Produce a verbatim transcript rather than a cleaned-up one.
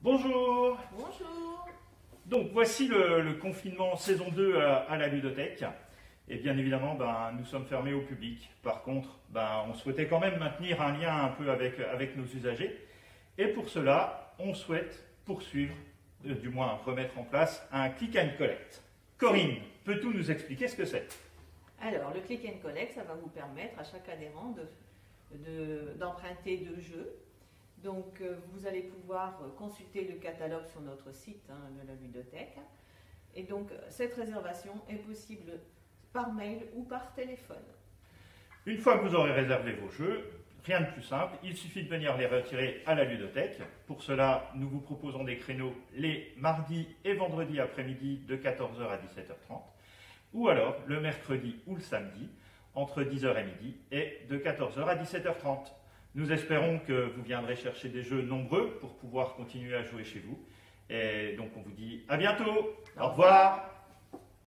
Bonjour. Bonjour. Donc voici le, le confinement saison deux à, à la ludothèque. Et bien évidemment, ben, nous sommes fermés au public. Par contre, ben, on souhaitait quand même maintenir un lien un peu avec, avec nos usagers. Et pour cela, on souhaite poursuivre, euh, du moins remettre en place, un click and collect. Corinne, peux-tu nous expliquer ce que c'est? Alors, le click and collect, ça va vous permettre à chaque adhérent de, de, d'emprunter deux jeux. Donc, euh, vous allez pouvoir consulter le catalogue sur notre site hein, de la ludothèque. Et donc, cette réservation est possible par mail ou par téléphone. Une fois que vous aurez réservé vos jeux, rien de plus simple, il suffit de venir les retirer à la ludothèque. Pour cela, nous vous proposons des créneaux les mardis et vendredis après-midi de quatorze heures à dix-sept heures trente, ou alors le mercredi ou le samedi entre dix heures et midi et de quatorze heures à dix-sept heures trente. Nous espérons que vous viendrez chercher des jeux nombreux pour pouvoir continuer à jouer chez vous. Et donc on vous dit à bientôt. Au revoir.